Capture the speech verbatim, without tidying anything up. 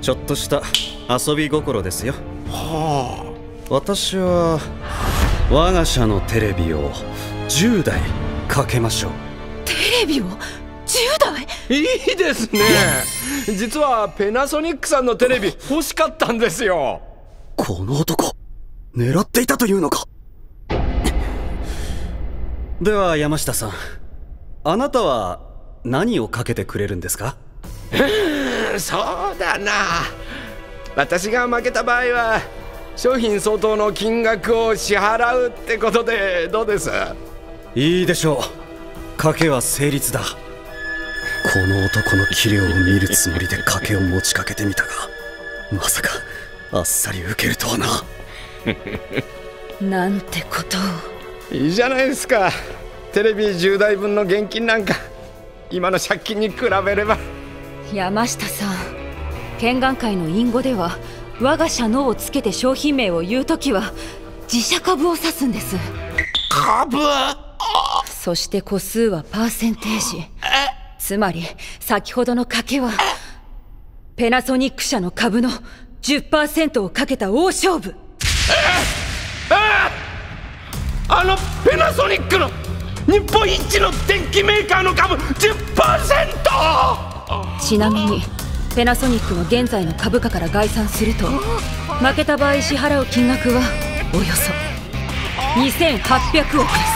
ちょっとした遊び心ですよ。 はあ、私は我が社のテレビをじゅうだいかけましょう。 テレビをじゅうだい？ いいですね。実はペナソニックさんのテレビ欲しかったんですよ。 この男狙っていたというのか。では山下さん、あなたは何をかけてくれるんですか？ うん、そうだな。私が負けた場合は商品相当の金額を支払うってことでどうです？ いいでしょう。賭けは成立だ。この男の器量を見るつもりで賭けを持ちかけてみたが、まさかあっさり受けるとはな。 なんてことを。 いいじゃないですか。テレビじゅうだいぶんの現金なんか今の借金に比べれば。 山下さん、剣眼界の隠語では我が社のをつけて商品名を言うときは自社株を指すんです。 株？ そして個数はパーセンテージ。つまり先ほどの賭けはペナソニック社の株の じゅっパーセント をかけた大勝負。 あのペナソニックの日本一の電機メーカーの株 じゅっパーセント！ ちなみにペナソニックの現在の株価から概算すると、負けた場合支払う金額はおよそにせんはっぴゃくおくです。